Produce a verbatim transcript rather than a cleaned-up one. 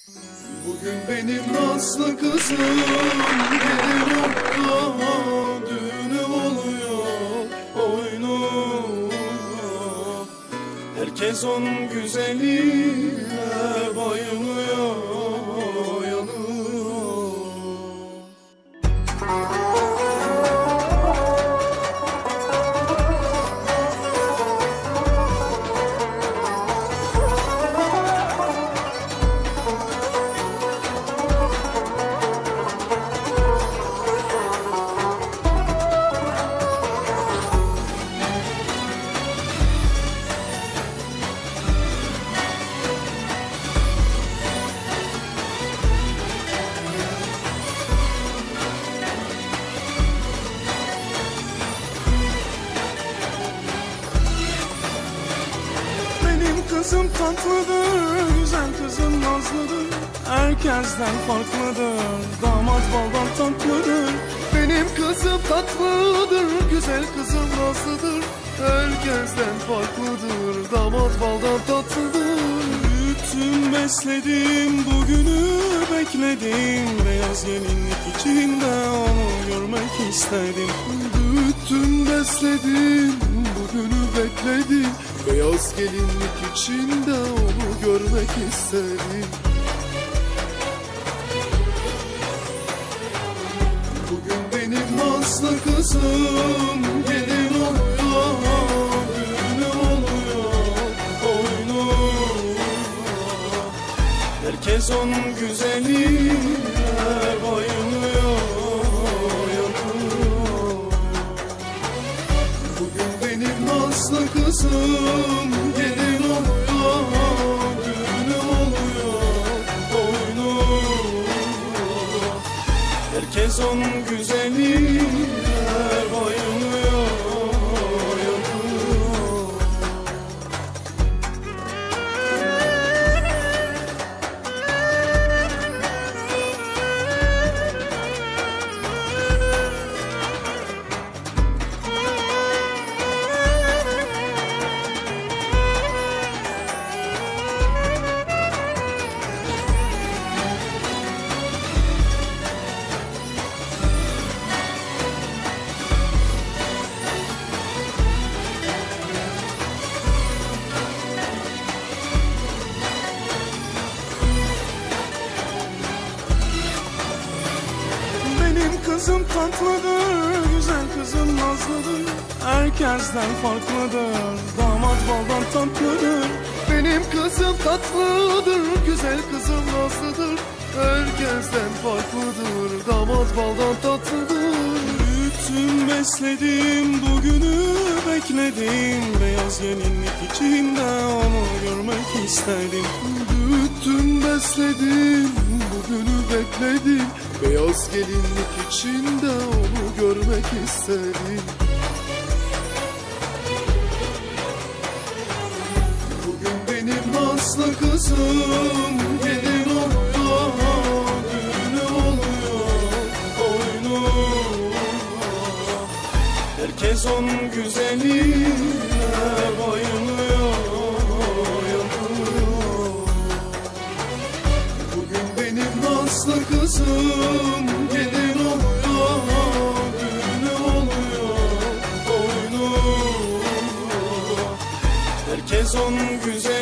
Bugün benim Nazlı kızım gelin orada, düğünü oluyor, oyunu. Herkes onun güzelliğine bayılıyor, yanıyor. Kızım tatlıdır, güzel kızım nazlıdır, herkesten farklıdır, damat baldan tatlıdır. Benim kızım tatlıdır, güzel kızım nazlıdır, herkesten farklıdır, damat baldan tatlıdır. Büyüttüm, besledim, bugünü bekledim, beyaz gelinlik içinde onu görmek istedim. Büyüttüm, besledim, bugünü bekledim, beyaz gelinlik içinde onu görmek istedim. Bugün benim Nazlı kızım gelin oluyor, düğünü oluyor, oyunu. Herkes onun güzelliğine bayılıyor, yanıyor. Bugün benim Nazlı kızım gelin oluyor, düğünü oluyor, oyunu. Herkes onun güzelliğine bayılıyor, yanıyor. Kızım tatlıdır, güzel kızım nazlıdır, herkesten farklıdır, damat baldan tatlıdır. Benim kızım tatlıdır, güzel kızım nazlıdır, herkesten farklıdır, damat baldan tatlıdır. Büyüttüm, besledim, bugünü bekledim, beyaz gelinlik içinde onu görmek istedim. Büyüttüm, besledim, bugünü bekledim, beyaz gelinlik içinde onu görmek istedim. Bugün benim Nazlı kızım gelin oluyor, düğünü oluyor, oyunu. Herkes onun güzelliğine bayılıyor, yanıyor. Bugün benim Nazlı kızım gelin oluyor, düğünü oluyor, oyunu. Herkes onun güzel